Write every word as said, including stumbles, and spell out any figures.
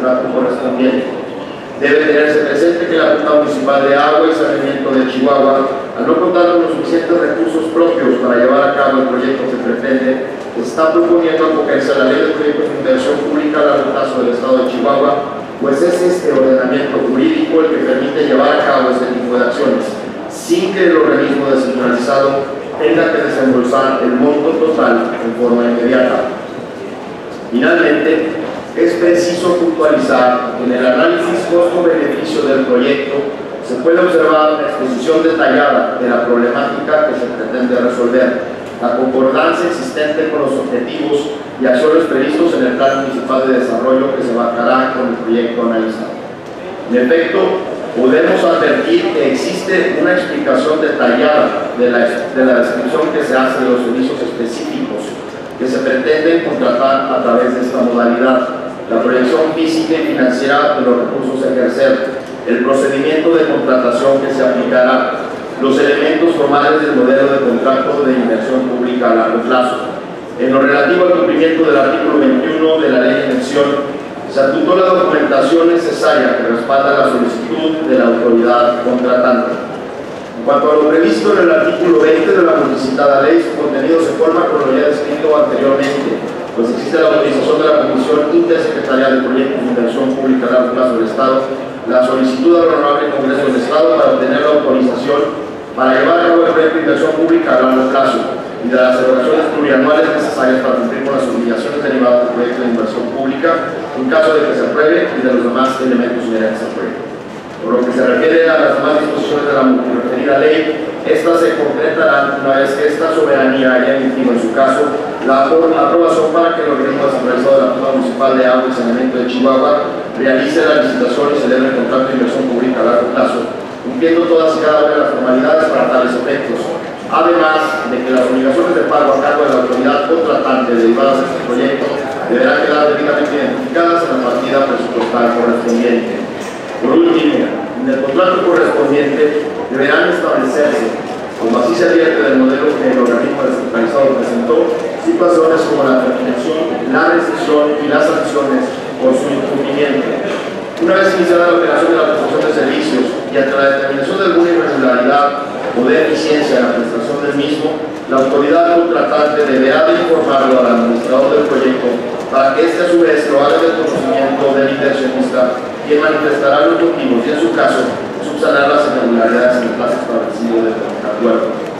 contrato correspondiente. Debe tenerse presente que la Junta Municipal de Agua y Saneamiento de Chihuahua, al no contar con los suficientes recursos propios para llevar a cabo el proyecto que pretende, está proponiendo acogerse a la Ley de Proyectos de Inversión Pública a largo plazo del Estado de Chihuahua, pues es este ordenamiento jurídico el que permite llevar a cabo este tipo de acciones, sin que el organismo descentralizado tenga que desembolsar el monto total en forma inmediata. Finalmente, es preciso puntualizar que en el análisis costo-beneficio del proyecto se puede observar una exposición detallada de la problemática que se pretende resolver, la concordancia existente con los objetivos y acciones previstos en el Plan Municipal de Desarrollo que se marcará con el proyecto analizado. En efecto, podemos advertir que existe una explicación detallada de la, de la descripción que se hace de los servicios específicos que se pretenden contratar a través de esta modalidad, la proyección física y financiera de los recursos a ejercer, el procedimiento de contratación que se aplicará, los elementos formales del modelo de contrato de inversión pública a largo plazo. En lo relativo al cumplimiento del artículo veintiuno de la ley de mención, se adjuntó la documentación necesaria que respalda la solicitud de la autoridad contratante. En cuanto a lo previsto en el artículo veinte de la solicitada ley, su contenido se forma con lo ya descrito anteriormente, pues existe la autorización de la Comisión Intersecretarial de Proyectos de Inversión Pública a largo plazo del Estado, la solicitud al Honorable Congreso del Estado para obtener la autorización para llevar a cabo el proyecto de inversión pública a largo plazo y de las erogaciones plurianuales necesarias para cumplir con las obligaciones derivadas del proyecto de inversión pública en caso de que se apruebe y de los demás elementos inherentes al proyecto. Por lo que se refiere a las demás disposiciones de la referida ley, estas se concretarán una vez que esta soberanía haya emitido en su caso la aprobación para que el organismo descentralizado de la Junta Municipal de Agua y Saneamiento de Chihuahua realice la licitación y celebre el contrato de inversión pública a largo plazo, cumpliendo todas y cada una de las formalidades para tales efectos, además de que las obligaciones de pago a cargo de la autoridad contratante derivadas de este proyecto deberán quedar debidamente identificadas en la partida presupuestal correspondiente. Por último, en el contrato correspondiente deberán establecerse, como así se advierte del modelo que el organismo descentralizado presentó, situaciones como la terminación, la rescisión y las sanciones por su incumplimiento. Una vez iniciada la operación de la prestación de servicios y ante la determinación de alguna irregularidad o de eficiencia en la prestación del mismo, la autoridad contratante deberá de informarlo al administrador del proyecto para que éste a su vez lo haga del conocimiento del inversionista, quien manifestará los motivos y en su caso subsanar las irregularidades en el plazo establecido del acuerdo.